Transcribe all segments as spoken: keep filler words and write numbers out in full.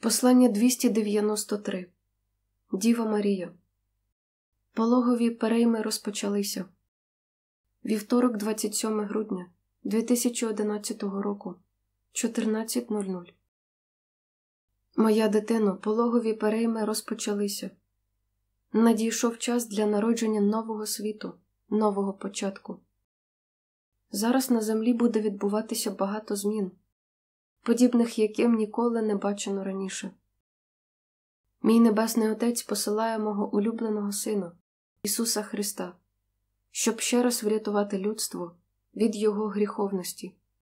Послання двісті дев'яносто три. Діва Марія. Пологові перейми розпочалися. Вівторок, двадцять сьоме грудня дві тисячі одинадцятого року, чотирнадцять нуль нуль. Моя дитино, пологові перейми розпочалися. Надійшов час для народження нового світу, нового початку. Зараз на землі буде відбуватися багато змін, подібних яким ніколи не бачено раніше. Мій Небесний Отець посилає мого улюбленого Сина, Ісуса Христа, щоб ще раз врятувати людство від Його гріховності.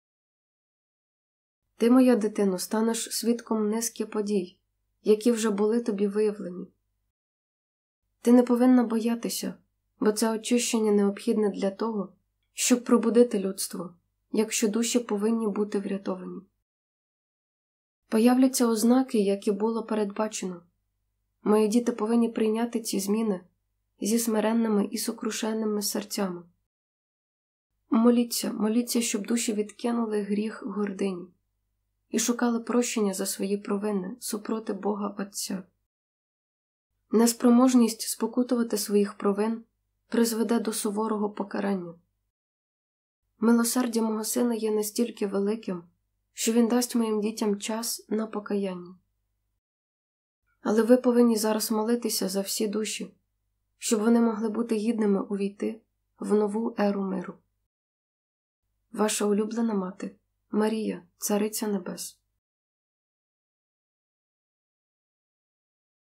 Ти, моя дитино, станеш свідком низки подій, які вже були тобі виявлені. Ти не повинна боятися, бо це очищення необхідне для того, щоб пробудити людство, якщо душі повинні бути врятовані. Появляться ознаки, як і було передбачено. Мої діти повинні прийняти ці зміни зі смиренними і сокрушеними серцями. Моліться, моліться, щоб душі відкинули гріх гордині і шукали прощення за свої провини супроти Бога Отця. Неспроможність спокутувати своїх провин призведе до суворого покарання. Милосердя мого Сина є настільки великим, що Він дасть моїм дітям час на покаяння. Але ви повинні зараз молитися за всі душі, щоб вони могли бути гідними увійти в нову еру миру. Ваша улюблена мати Марія, Цариця Небес.